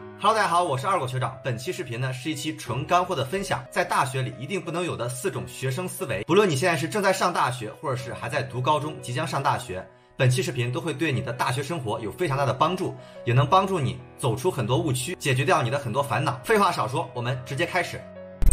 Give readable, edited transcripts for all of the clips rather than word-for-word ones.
Hello， 大家好，我是二狗学长。本期视频呢是一期纯干货的分享，在大学里一定不能有的4种学生思维。不论你现在是正在上大学，或者是还在读高中，即将上大学，本期视频都会对你的大学生活有非常大的帮助，也能帮助你走出很多误区，解决掉你的很多烦恼。废话少说，我们直接开始。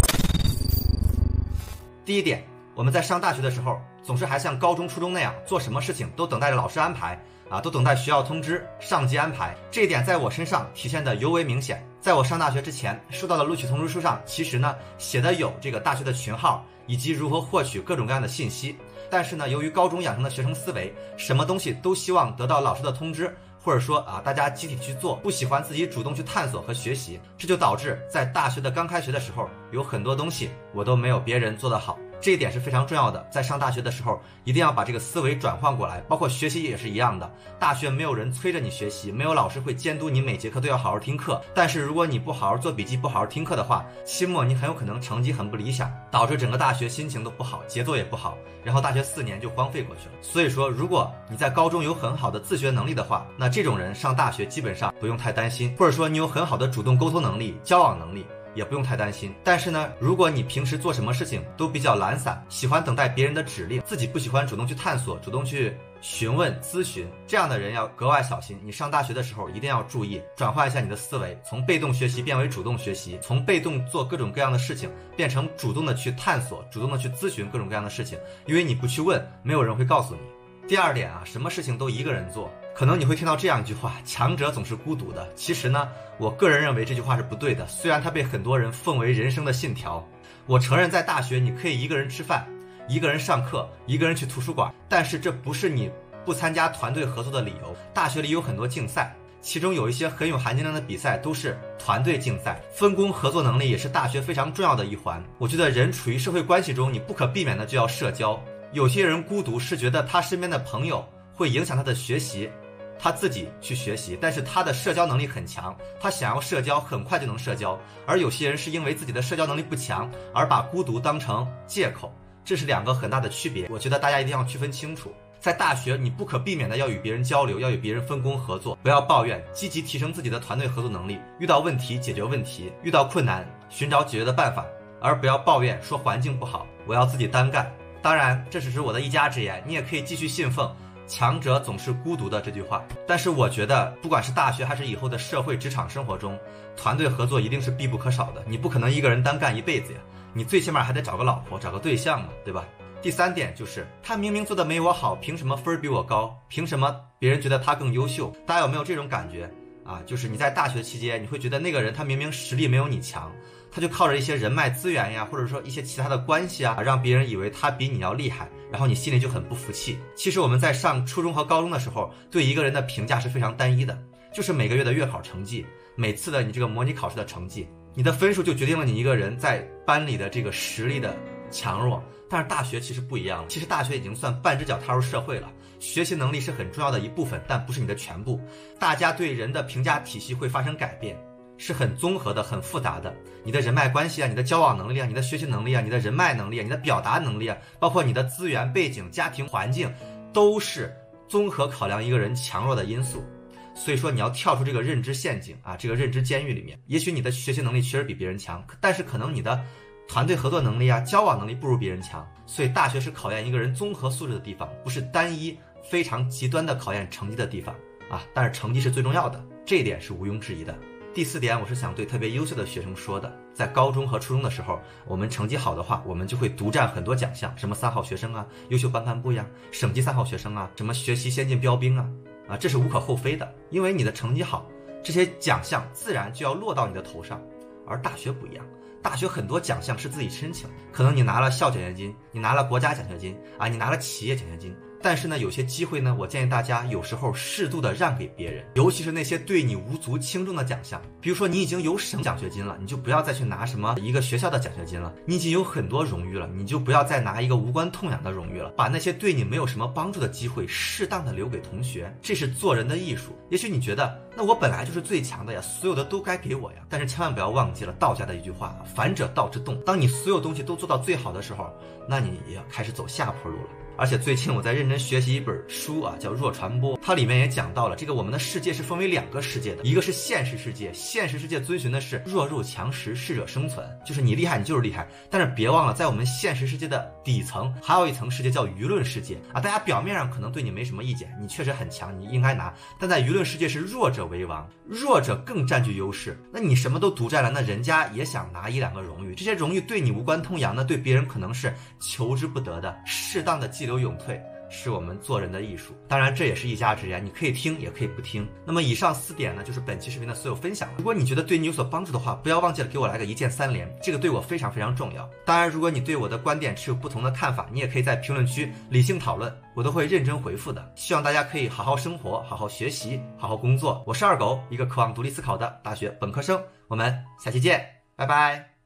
第一点，我们在上大学的时候，总是还像高中、初中那样，做什么事情都等待着老师安排。都等待学校通知、上级安排，这一点在我身上体现的尤为明显。在我上大学之前，收到的录取通知书上，其实呢写的有这个大学的群号以及如何获取各种各样的信息。但是呢，由于高中养成的学生思维，什么东西都希望得到老师的通知，或者说大家集体去做，不喜欢自己主动去探索和学习，这就导致在大学的刚开学的时候，有很多东西我都没有别人做得好。这一点是非常重要的，在上大学的时候一定要把这个思维转换过来，包括学习也是一样的。大学没有人催着你学习，没有老师会监督你每节课都要好好听课，但是如果你不好好做笔记，不好好听课的话，期末你很有可能成绩很不理想，导致整个大学心情都不好，节奏也不好，然后大学4年就荒废过去了。所以说，如果你在高中有很好的自学能力的话，那这种人上大学基本上不用太担心，或者说你有很好的主动沟通能力、交往能力，也不用太担心。但是呢，如果你平时做什么事情都比较懒散，喜欢等待别人的指令，自己不喜欢主动去探索、主动去询问、咨询，这样的人要格外小心。你上大学的时候一定要注意，转换一下你的思维，从被动学习变为主动学习，从被动做各种各样的事情，变成主动的去探索、主动的去咨询各种各样的事情。因为你不去问，没有人会告诉你。第二点什么事情都一个人做。可能你会听到这样一句话，强者总是孤独的。其实呢，我个人认为这句话是不对的，虽然它被很多人奉为人生的信条。我承认在大学你可以一个人吃饭，一个人上课，一个人去图书馆，但是这不是你不参加团队合作的理由。大学里有很多竞赛，其中有一些很有含金量的比赛都是团队竞赛，分工合作能力也是大学非常重要的一环。我觉得人处于社会关系中，你不可避免的就要社交。有些人孤独是觉得他身边的朋友会影响他的学习，他自己去学习，但是他的社交能力很强，他想要社交很快就能社交。而有些人是因为自己的社交能力不强，而把孤独当成借口，这是2个很大的区别。我觉得大家一定要区分清楚。在大学你不可避免的要与别人交流，要与别人分工合作，不要抱怨，积极提升自己的团队合作能力，遇到问题解决问题，遇到困难寻找解决的办法，而不要抱怨说环境不好，我要自己单干。当然这只是我的一家之言，你也可以继续信奉强者总是孤独的这句话。但是我觉得不管是大学还是以后的社会职场生活中，团队合作一定是必不可少的。你不可能一个人单干一辈子呀，你最起码还得找个老婆，找个对象嘛，对吧？第3点就是他明明做的没我好，凭什么分比我高？凭什么别人觉得他更优秀？大家有没有这种感觉就是你在大学期间，你会觉得那个人他明明实力没有你强，他就靠着一些人脉资源呀，或者说一些其他的关系让别人以为他比你要厉害，然后你心里就很不服气。其实我们在上初中和高中的时候，对一个人的评价是非常单一的，就是每个月的月考成绩，每次的你这个模拟考试的成绩，你的分数就决定了你一个人在班里的这个实力的强弱。但是大学其实不一样，其实大学已经算半只脚踏入社会了，学习能力是很重要的一部分，但不是你的全部。大家对人的评价体系会发生改变，是很综合的、很复杂的。你的人脉关系你的交往能力你的学习能力你的人脉能力你的表达能力包括你的资源背景、家庭环境，都是综合考量一个人强弱的因素。所以说你要跳出这个认知陷阱这个认知监狱里面。也许你的学习能力确实比别人强，但是可能你的团队合作能力交往能力不如别人强。所以大学是考验一个人综合素质的地方，不是单一非常极端的考验成绩的地方但是成绩是最重要的，这一点是毋庸置疑的。第4点，我是想对特别优秀的学生说的，在高中和初中的时候，我们成绩好的话，我们就会独占很多奖项，什么3好学生优秀班干部呀，省级3好学生什么学习先进标兵这是无可厚非的。因为你的成绩好，这些奖项自然就要落到你的头上。而大学不一样，大学很多奖项是自己申请，可能你拿了校奖学金，你拿了国家奖学金你拿了企业奖学金，但是呢，有些机会呢，我建议大家有时候适度的让给别人，尤其是那些对你无足轻重的奖项。比如说你已经有省奖学金了，你就不要再去拿什么一个学校的奖学金了；你已经有很多荣誉了，你就不要再拿一个无关痛痒的荣誉了。把那些对你没有什么帮助的机会适当的留给同学，这是做人的艺术。也许你觉得那我本来就是最强的呀，所有的都该给我呀，但是千万不要忘记了道家的一句话，反者道之动。当你所有东西都做到最好的时候，那你也要开始走下坡路了。 而且最近我在认真学习一本书啊，叫《弱传播》，它里面也讲到了这个我们的世界是分为2个世界的，一个是现实世界，现实世界遵循的是弱肉强食，适者生存，就是你厉害你就是厉害。但是别忘了，在我们现实世界的底层还有一层世界叫舆论世界啊，大家表面上可能对你没什么意见，你确实很强，你应该拿，但在舆论世界是弱者为王，弱者更占据优势，那你什么都独占了，那人家也想拿1-2个荣誉，这些荣誉对你无关痛痒，那对别人可能是求之不得的，适当的激流勇退是我们做人的艺术。当然这也是一家之言，你可以听也可以不听。那么以上4点呢，就是本期视频的所有分享了。如果你觉得对你有所帮助的话，不要忘记了给我来个1键3连，这个对我非常非常重要。当然如果你对我的观点持有不同的看法，你也可以在评论区理性讨论，我都会认真回复的。希望大家可以好好生活，好好学习，好好工作。我是二狗，一个渴望独立思考的大学本科生，我们下期见，拜拜。